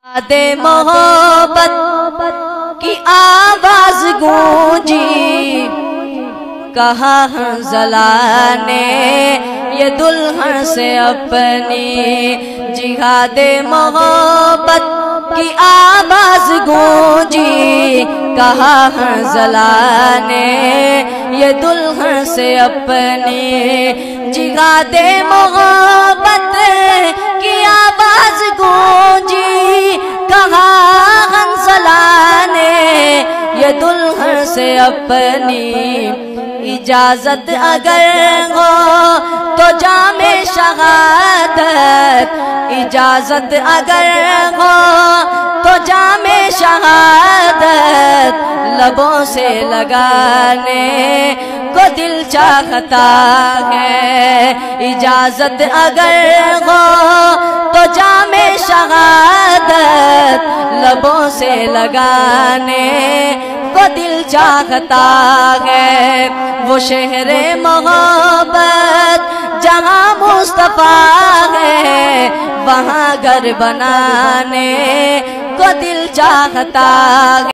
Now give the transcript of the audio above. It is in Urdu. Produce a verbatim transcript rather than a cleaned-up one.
یادِ محبت کی آواز گونجی، کہا حنظلہ نے یہ دلہن سے اپنی جہاد محبت کی آواز گونجی، کہا حنظلہ نے یہ دلہن سے اپنی جہاد محبت کی آواز گونجی، کہا حنظلہ نے یہ دلہن سے اپنی اجازت اگر ہو تو جام شہادت، اجازت اگر ہو تو جام شہادت لبوں سے لگانے کو دل چاہتا ہے، اجازت اگر ہو تو جام شہادت لبوں سے لگانے کو دل چاہتا ہے۔ وہ شہر محبت جہاں مصطفیٰ ہے، وہاں گھر بنانے کو دل چاہتا ہے۔